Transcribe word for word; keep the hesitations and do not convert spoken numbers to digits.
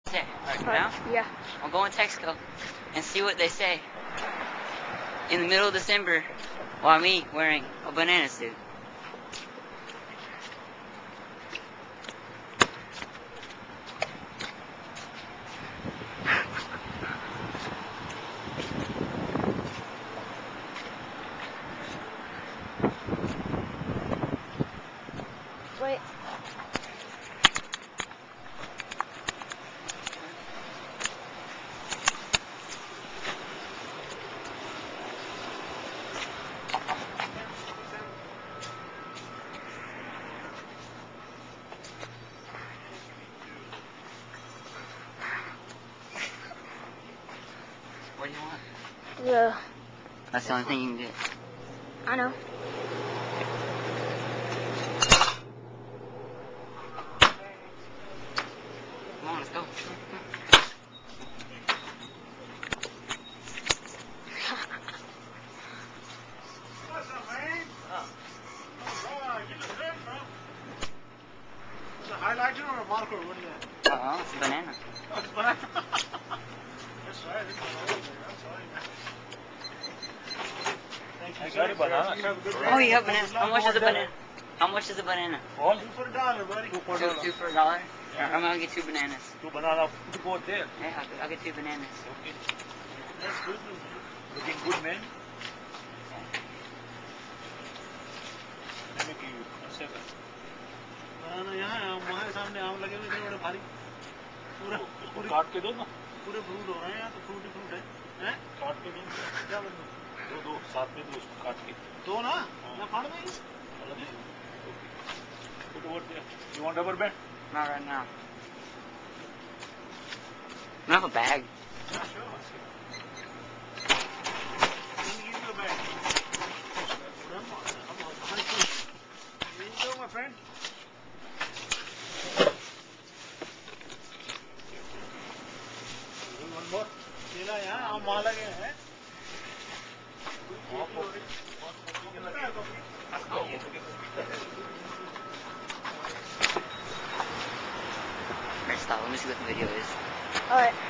Say, right now, Yeah. I'll go on Texaco and see what they say in the middle of December while me wearing a banana suit. Wait. What do you want? Yeah. That's the only thing you can do. I know. Come on, let's go. What's up, man? Oh, Oh, you look good, bro. Is it a highlighter or a marker? What is that? uh-oh, it's a banana. Oh, it's banana. That's right. It's banana. I'm sorry, man. Thank you, I sir. got a banana. You have a good day. Oh, you have banana. How much is a banana? How much is a banana? All Two for a dollar, buddy. two for Two, dollar. two for a dollar? Alright, I'm gonna get two bananas. Two banana to go there. Yeah, I'll, I'll get two bananas. Okay. That's good, man. Looking good, man. Let me give you a second. बनाना यहाँ है, आम वहाँ है, सामने आम लगे हुए थे बड़े भारी पूरा इसको पूरे काट के दो ना. पूरे फ्रूट हो रहे हैं यहाँ तो फ्रूट ही फ्रूट है हैं काट के दो. क्या बोल रहे दो दो साथ में दो उसको काट के. दो ना मैं फाड़ देंगे अलग है. Put over there. You want rubber band? Not right now. I have a bag. Yeah, sure. Let me give you a bag. Here you go, my friend. One more. केला यहाँ आम वहाँ लगे हैं Alright, stop. Let me see what the video is. Alright.